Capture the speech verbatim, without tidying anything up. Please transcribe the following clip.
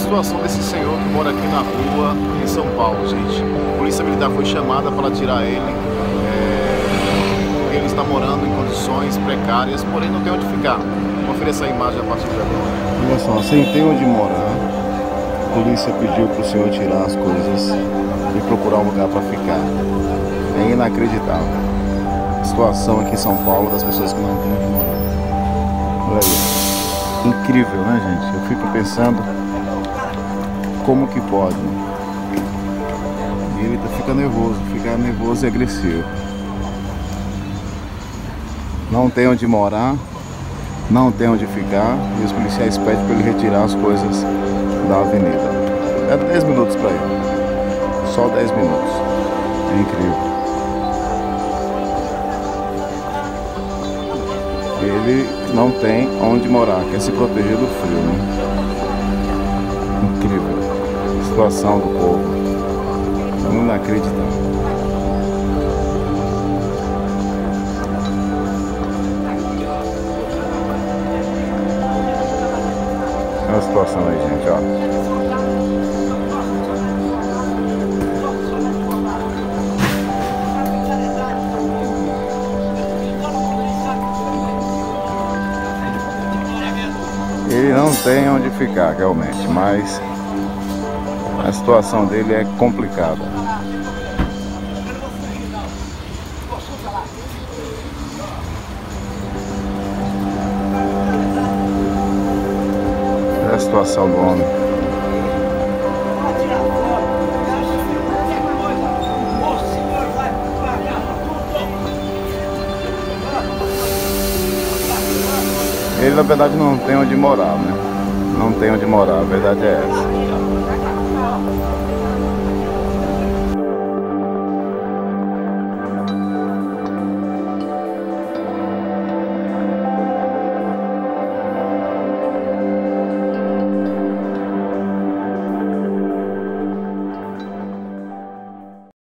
situação desse senhor que mora aqui na rua em São Paulo, gente. A polícia militar foi chamada para tirar ele. É, porque ele está morando em condições precárias, porém não tem onde ficar. Vou oferecer essa imagem a partir de agora. Olha só, sem ter onde morar, a polícia pediu para o senhor tirar as coisas e procurar um lugar para ficar. É inacreditável. A situação aqui em São Paulo das pessoas que não têm onde morar. Olha aí. Incrível, né, gente? Eu fico pensando como que pode. E ele fica nervoso, fica nervoso e agressivo. Não tem onde morar, não tem onde ficar, e os policiais pedem para ele retirar as coisas da avenida. É dez minutos para ele. Só dez minutos. É incrível. Ele não tem onde morar, quer se proteger do frio, né? Incrível. A situação do povo. Inacreditável. Olha a situação aí, gente, ó. Ele não tem onde ficar realmente, mas a situação dele é complicada. É a situação do homem. Ele na verdade não tem onde morar, né? Não tem onde morar, a verdade é essa.